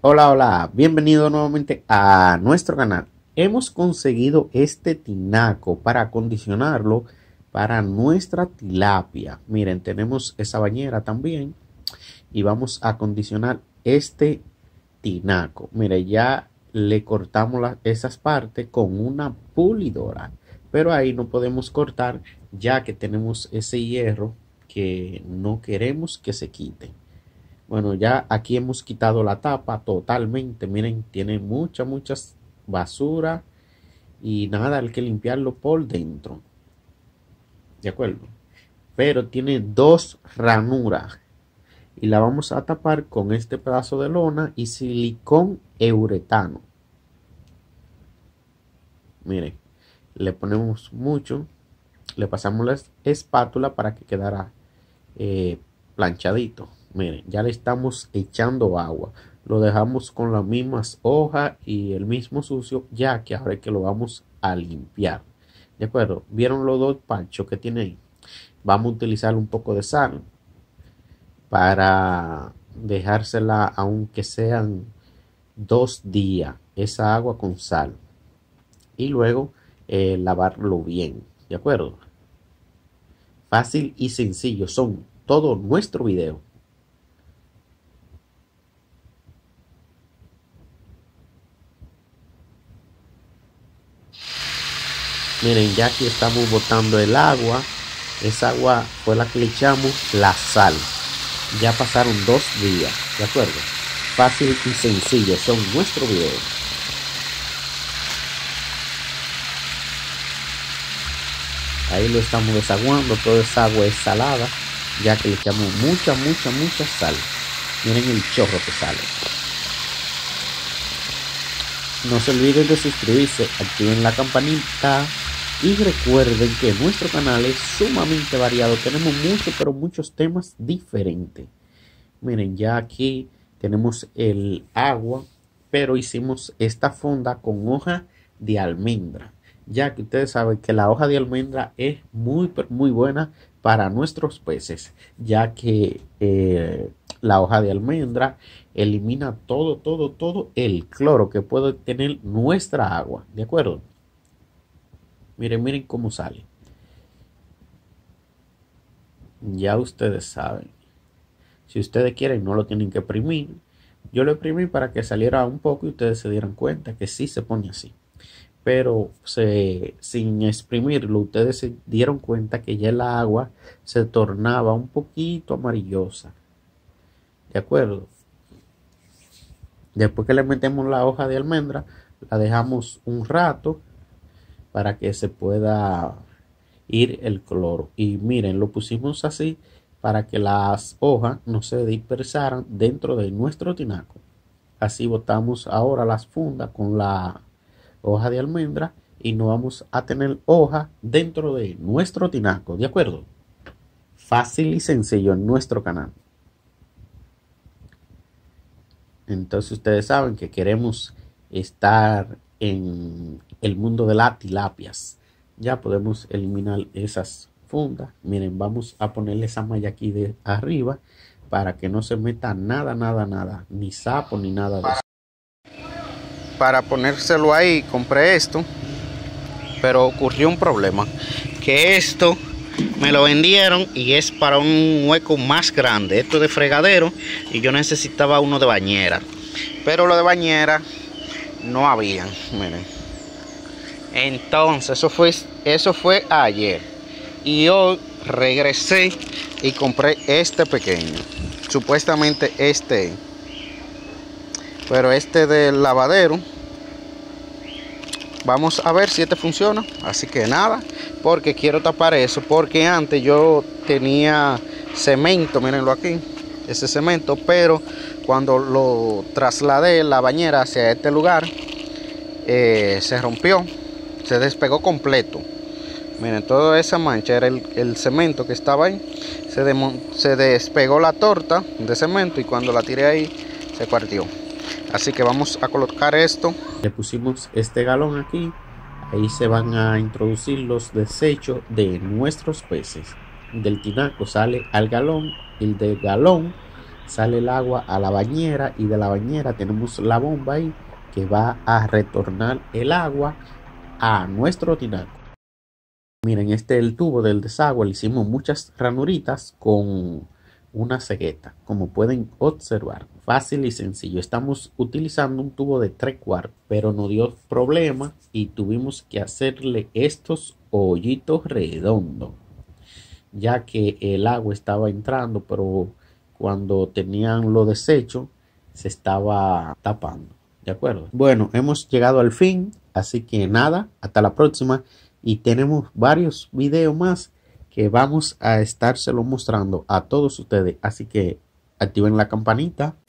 Hola, hola, bienvenido nuevamente a nuestro canal. Hemos conseguido este tinaco para acondicionarlo para nuestra tilapia. Miren, tenemos esa bañera también y vamos a acondicionar este tinaco. Mire, ya le cortamos esas partes con una pulidora, pero ahí no podemos cortar ya que tenemos ese hierro que no queremos que se quite. Bueno, ya aquí hemos quitado la tapa totalmente. Miren, tiene muchas basura y nada, hay que limpiarlo por dentro. ¿De acuerdo? Pero tiene dos ranuras y la vamos a tapar con este pedazo de lona y silicón euretano. Miren, le ponemos mucho, le pasamos la espátula para que quedara planchadito. Miren, ya le estamos echando agua. Lo dejamos con las mismas hojas y el mismo sucio, ya que ahora es que lo vamos a limpiar. ¿De acuerdo? ¿Vieron los dos panchos que tiene ahí? Vamos a utilizar un poco de sal para dejársela, aunque sean 2 días, esa agua con sal. Y luego lavarlo bien. ¿De acuerdo? Fácil y sencillo. Son todo nuestro video. Miren, ya aquí estamos botando el agua. Esa agua fue la que le echamos la sal. Ya pasaron 2 días, ¿de acuerdo? Fácil y sencillo, son nuestro video. Ahí lo estamos desaguando, toda esa agua es salada, ya que le echamos mucha sal. Miren el chorro que sale. No se olviden de suscribirse, activen la campanita y recuerden que nuestro canal es sumamente variado. Tenemos muchos temas diferentes. Miren, ya aquí tenemos el agua, pero hicimos esta funda con hoja de almendra. Ya que ustedes saben que la hoja de almendra es muy buena para nuestros peces, ya que la hoja de almendra elimina todo el cloro que puede tener nuestra agua. ¿De acuerdo? Miren cómo sale. Ya ustedes saben. Si ustedes quieren, no lo tienen que exprimir. Yo lo exprimí para que saliera un poco y ustedes se dieran cuenta que sí se pone así. Pero sin exprimirlo, ustedes se dieron cuenta que ya el agua se tornaba un poquito amarillosa. ¿De acuerdo? Después que le metemos la hoja de almendra, la dejamos un rato para que se pueda ir el cloro. Y miren, lo pusimos así para que las hojas no se dispersaran dentro de nuestro tinaco. Así botamos ahora las fundas con la hoja de almendra y no vamos a tener hoja dentro de nuestro tinaco. ¿De acuerdo? Fácil y sencillo en nuestro canal. Entonces ustedes saben que queremos estar en el mundo de las tilapias. Ya podemos eliminar esas fundas. Miren, vamos a ponerle esa malla aquí de arriba para que no se meta nada, ni sapo ni nada de eso. Para ponérselo ahí compré esto, pero ocurrió un problema, que esto me lo vendieron y es para un hueco más grande. Esto es de fregadero y yo necesitaba uno de bañera, pero lo de bañera no había. Miren, entonces eso fue ayer y hoy regresé y compré este pequeño, supuestamente este, pero este del lavadero. Vamos a ver si este funciona. Así que nada, porque quiero tapar eso, porque antes yo tenía cemento, mírenlo aquí, ese cemento, pero cuando lo trasladé la bañera hacia este lugar, se rompió, se despegó completo. Miren, toda esa mancha era el cemento que estaba ahí. Se despegó la torta de cemento y cuando la tiré ahí se partió. Así que vamos a colocar esto. Le pusimos este galón aquí. Ahí se van a introducir los desechos de nuestros peces. Del tinaco sale al galón. El del galón sale el agua a la bañera y de la bañera tenemos la bomba ahí que va a retornar el agua a nuestro tinaco. Miren, este es el tubo del desagüe, le hicimos muchas ranuritas con una cegueta, como pueden observar, fácil y sencillo. Estamos utilizando un tubo de 3/4, pero nos dio problema y tuvimos que hacerle estos hoyitos redondos, ya que el agua estaba entrando, pero cuando tenían los desechos se estaba tapando. ¿De acuerdo? Bueno, hemos llegado al fin, así que nada, hasta la próxima. Y tenemos varios videos más que vamos a estárselo mostrando a todos ustedes. Así que activen la campanita